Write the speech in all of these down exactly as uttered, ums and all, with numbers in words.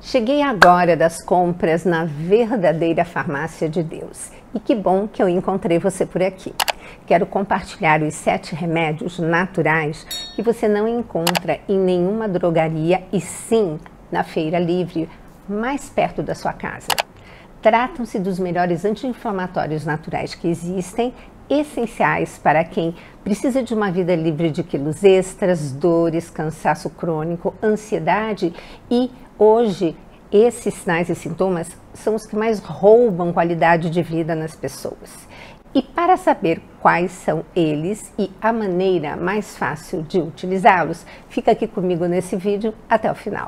Cheguei agora das compras na verdadeira farmácia de Deus. E que bom que eu encontrei você por aqui. Quero compartilhar os sete remédios naturais que você não encontra em nenhuma drogaria e sim na feira livre mais perto da sua casa. Tratam-se dos melhores anti-inflamatórios naturais que existem, essenciais para quem precisa de uma vida livre de quilos extras, dores, cansaço crônico, ansiedade e hoje esses sinais e sintomas são os que mais roubam qualidade de vida nas pessoas. E para saber quais são eles e a maneira mais fácil de utilizá-los, fica aqui comigo nesse vídeo até o final.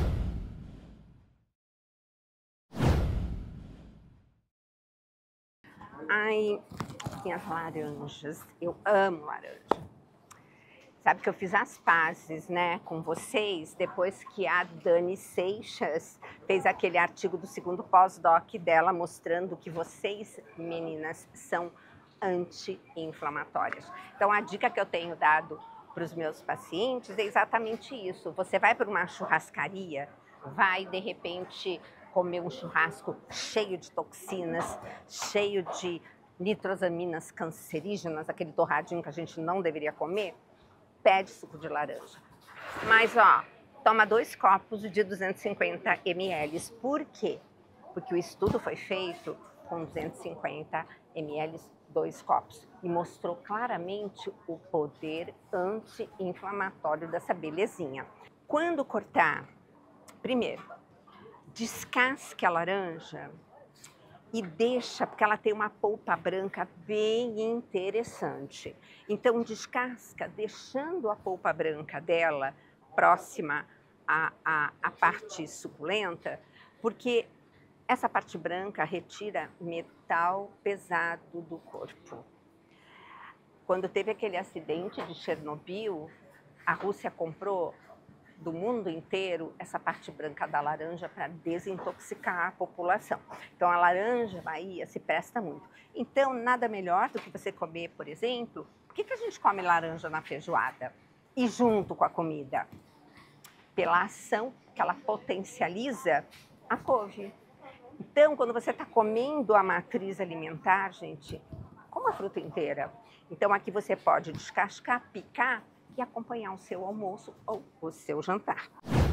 Ai, minhas laranjas, eu amo laranja. Sabe que eu fiz as pazes, né, com vocês depois que a Dani Seixas fez aquele artigo do segundo pós-doc dela mostrando que vocês, meninas, são anti-inflamatórias. Então a dica que eu tenho dado para os meus pacientes é exatamente isso. Você vai para uma churrascaria, vai de repente comer um churrasco cheio de toxinas, cheio de nitrosaminas cancerígenas, aquele torradinho que a gente não deveria comer, pede suco de laranja. Mas, ó, toma dois copos de duzentos e cinquenta mililitros. Por quê? Porque o estudo foi feito com duzentos e cinquenta mililitros, dois copos. E mostrou claramente o poder anti-inflamatório dessa belezinha. Quando cortar, primeiro, descasque a laranja e deixa, porque ela tem uma polpa branca bem interessante. Então descasca, deixando a polpa branca dela próxima à, à, à parte suculenta, porque essa parte branca retira metal pesado do corpo. Quando teve aquele acidente de Chernobyl, a Rússia comprou do mundo inteiro essa parte branca da laranja para desintoxicar a população. Então a laranja Bahia se presta muito. Então nada melhor do que você comer, por exemplo, por que que a gente come laranja na feijoada? E junto com a comida? Pela ação que ela potencializa a couve. Então quando você está comendo a matriz alimentar, gente, coma a fruta inteira. Então aqui você pode descascar, picar e acompanhar o seu almoço ou o seu jantar.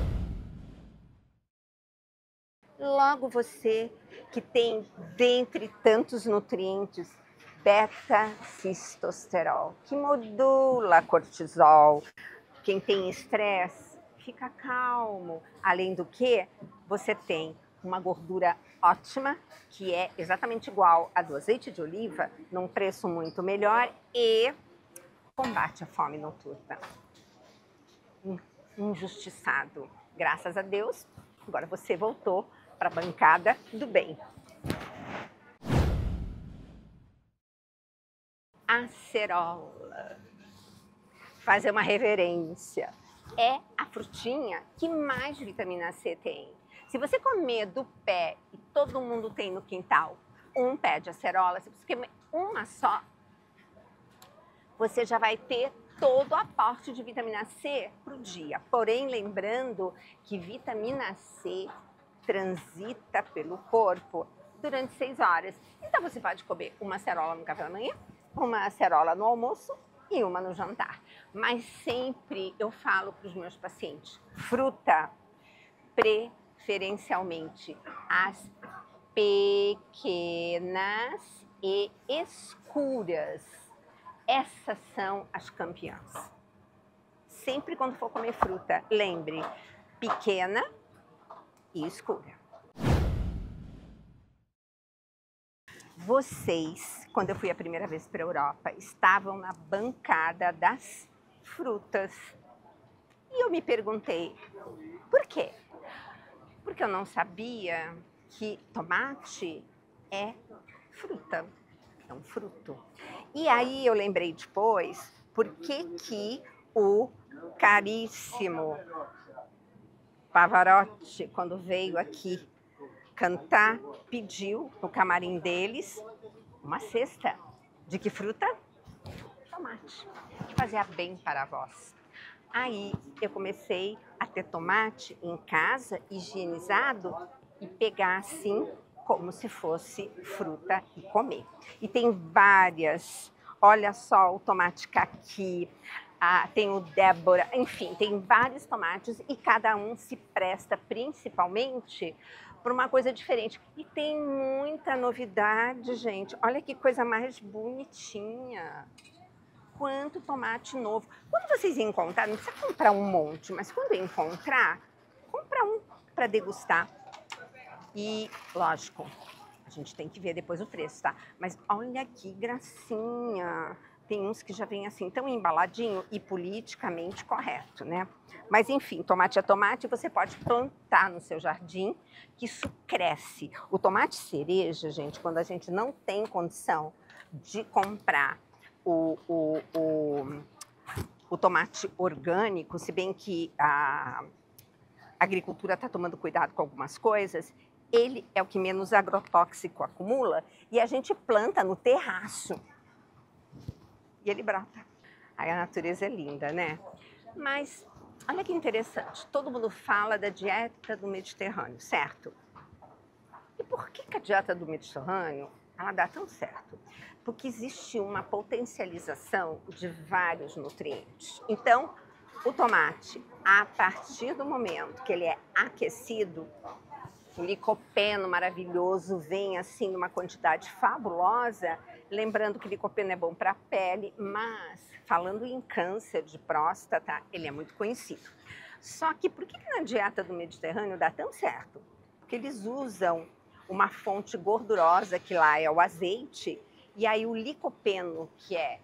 Logo você que tem, dentre tantos nutrientes, beta-cistosterol, que modula cortisol. Quem tem estresse, fica calmo. Além do que, você tem uma gordura ótima, que é exatamente igual à do azeite de oliva, num preço muito melhor e combate a fome noturna. Injustiçado. Graças a Deus, agora você voltou para a bancada do bem. Acerola. Fazer uma reverência. É a frutinha que mais vitamina C tem. Se você comer do pé, e todo mundo tem no quintal, um pé de acerola, se você comer uma só, você já vai ter todo o aporte de vitamina C para o dia. Porém, lembrando que vitamina C transita pelo corpo durante seis horas. Então, você pode comer uma acerola no café da manhã, uma acerola no almoço e uma no jantar. Mas sempre eu falo para os meus pacientes, fruta, preferencialmente as pequenas e escuras. Essas são as campeãs. Sempre quando for comer fruta, lembre, pequena e escura. Vocês, quando eu fui a primeira vez para a Europa, estavam na bancada das frutas. E eu me perguntei, por quê? Porque eu não sabia que tomate é fruta. É um fruto. E aí eu lembrei depois por que que o caríssimo Pavarotti, quando veio aqui cantar, pediu no camarim deles uma cesta. De que fruta? Tomate. Que fazia bem para a voz. Aí eu comecei a ter tomate em casa, higienizado, e pegar assim, como se fosse fruta e comer. E tem várias, olha só o tomate caqui, ah, tem o Débora, enfim, tem vários tomates e cada um se presta principalmente por uma coisa diferente. E tem muita novidade, gente. Olha que coisa mais bonitinha. Quanto tomate novo. Quando vocês encontrarem, não precisa comprar um monte, mas quando encontrar, compra um para degustar. E, lógico, a gente tem que ver depois o preço, tá? Mas olha que gracinha. Tem uns que já vem assim, tão embaladinho e politicamente correto, né? Mas enfim, tomate é tomate, você pode plantar no seu jardim, que isso cresce. O tomate cereja, gente, quando a gente não tem condição de comprar o, o, o, o tomate orgânico, se bem que a agricultura está tomando cuidado com algumas coisas, ele é o que menos agrotóxico acumula e a gente planta no terraço. E ele brota. Aí a natureza é linda, né? Mas olha que interessante, todo mundo fala da dieta do Mediterrâneo, certo? E por que, que a dieta do Mediterrâneo ela dá tão certo? Porque existe uma potencialização de vários nutrientes. Então, o tomate, a partir do momento que ele é aquecido, o licopeno maravilhoso vem assim numa quantidade fabulosa. Lembrando que o licopeno é bom para a pele, mas falando em câncer de próstata, ele é muito conhecido. Só que por que na dieta do Mediterrâneo dá tão certo? Porque eles usam uma fonte gordurosa, que lá é o azeite, e aí o licopeno, que é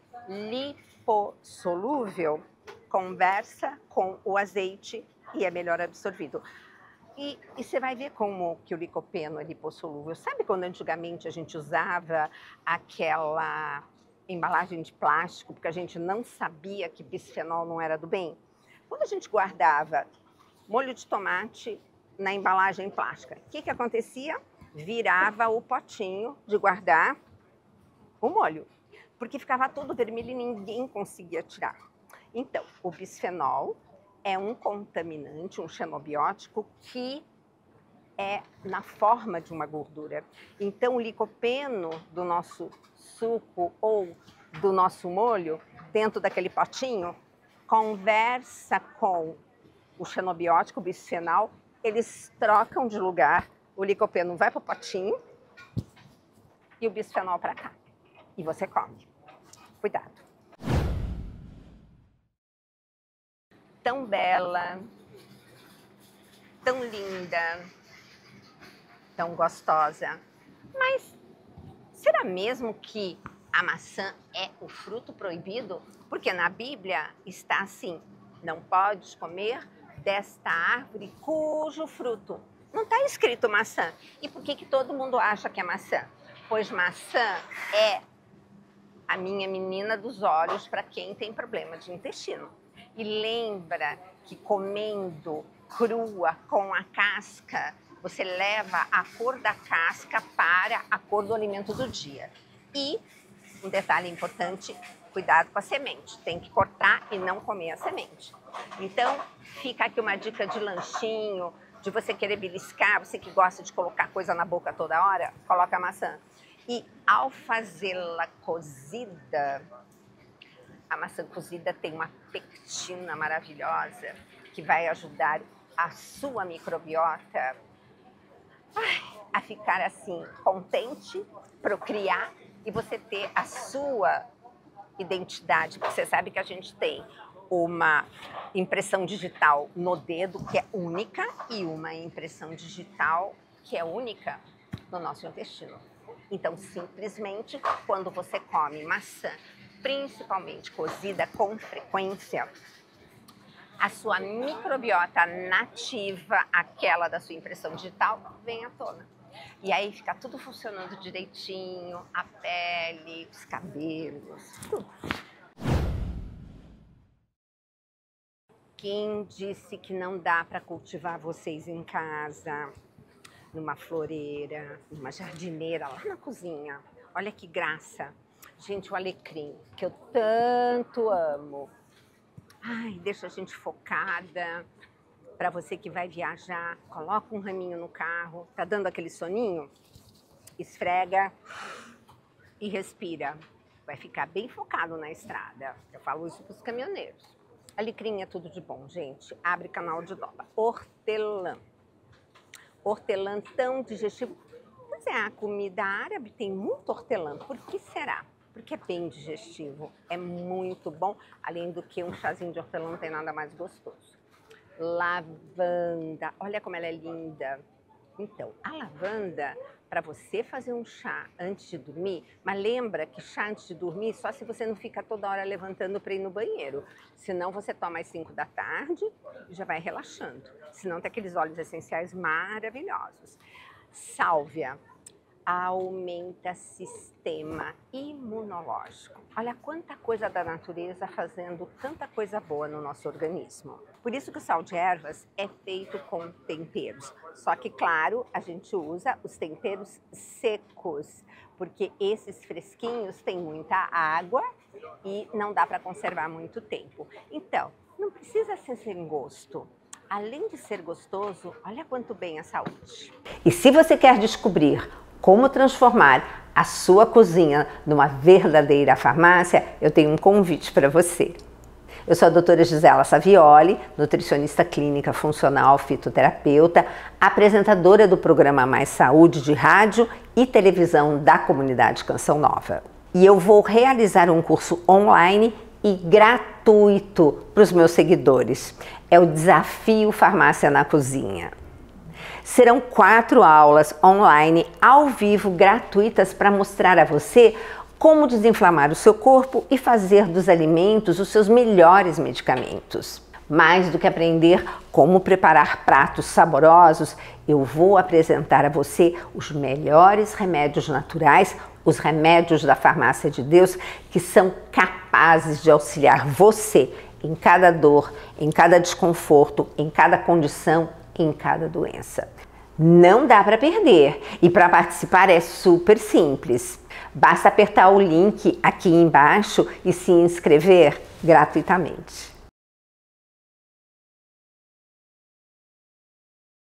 lipossolúvel, conversa com o azeite e é melhor absorvido. E, e você vai ver como que o licopeno é lipossolúvel. Sabe quando antigamente a gente usava aquela embalagem de plástico, porque a gente não sabia que bisfenol não era do bem? Quando a gente guardava molho de tomate na embalagem plástica, o que que acontecia? Virava o potinho de guardar o molho, porque ficava todo vermelho e ninguém conseguia tirar. Então, o bisfenol é um contaminante, um xenobiótico que é na forma de uma gordura. Então, o licopeno do nosso suco ou do nosso molho, dentro daquele potinho, conversa com o xenobiótico, o bisfenol, eles trocam de lugar, o licopeno vai para o potinho e o bisfenol para cá. E você come. Cuidado. Tão bela, tão linda, tão gostosa. Mas será mesmo que a maçã é o fruto proibido? Porque na Bíblia está assim, não podes comer desta árvore cujo fruto. Não está escrito maçã. E por que que todo mundo acha que é maçã? Pois maçã é a minha menina dos olhos para quem tem problema de intestino. E lembra que comendo crua com a casca, você leva a cor da casca para a cor do alimento do dia. E um detalhe importante, cuidado com a semente. Tem que cortar e não comer a semente. Então, fica aqui uma dica de lanchinho, de você querer beliscar, você que gosta de colocar coisa na boca toda hora, coloca a maçã. E ao fazê-la cozida, a maçã cozida tem uma pectina maravilhosa que vai ajudar a sua microbiota a ficar assim, contente, procriar e você ter a sua identidade. Porque você sabe que a gente tem uma impressão digital no dedo que é única e uma impressão digital que é única no nosso intestino. Então, simplesmente, quando você come maçã, principalmente cozida com frequência, a sua microbiota nativa, aquela da sua impressão digital, vem à tona. E aí fica tudo funcionando direitinho, a pele, os cabelos, tudo. Quem disse que não dá para cultivar vocês em casa? Numa floreira, numa jardineira, lá na cozinha. Olha que graça. Gente, o alecrim, que eu tanto amo. ai, deixa a gente focada. Para você que vai viajar, coloca um raminho no carro, tá dando aquele soninho? Esfrega e respira. Vai ficar bem focado na estrada. Eu falo isso para os caminhoneiros. Alecrim é tudo de bom, gente. Abre canal de dobra. Hortelã. Hortelã tão digestivo. Pois é, a comida árabe tem muito hortelã. Por que será? Porque é bem digestivo. É muito bom. Além do que um chazinho de hortelã não tem nada mais gostoso. Lavanda. Olha como ela é linda. Então, a lavanda, para você fazer um chá antes de dormir, mas lembra que chá antes de dormir só se você não fica toda hora levantando para ir no banheiro. Senão você toma às cinco da tarde e já vai relaxando. Senão tem aqueles óleos essenciais maravilhosos. Sálvia aumenta sistema imunológico. Olha quanta coisa da natureza fazendo tanta coisa boa no nosso organismo. Por isso que o sal de ervas é feito com temperos. Só que, claro, a gente usa os temperos secos, porque esses fresquinhos têm muita água e não dá para conservar muito tempo. Então, não precisa ser sem gosto. Além de ser gostoso, olha quanto bem a saúde. E se você quer descobrir como transformar a sua cozinha numa verdadeira farmácia, eu tenho um convite para você. Eu sou a doutora Gisela Savioli, nutricionista clínica funcional fitoterapeuta, apresentadora do programa Mais Saúde de rádio e televisão da comunidade Canção Nova. E eu vou realizar um curso online e gratuito para os meus seguidores. É o Desafio Farmácia na Cozinha. Serão quatro aulas online, ao vivo, gratuitas para mostrar a você como desinflamar o seu corpo e fazer dos alimentos os seus melhores medicamentos. Mais do que aprender como preparar pratos saborosos, eu vou apresentar a você os melhores remédios naturais, os remédios da Farmácia de Deus, que são capazes de auxiliar você em cada dor, em cada desconforto, em cada condição, em cada doença. Não dá para perder e para participar é super simples. Basta apertar o link aqui embaixo e se inscrever gratuitamente.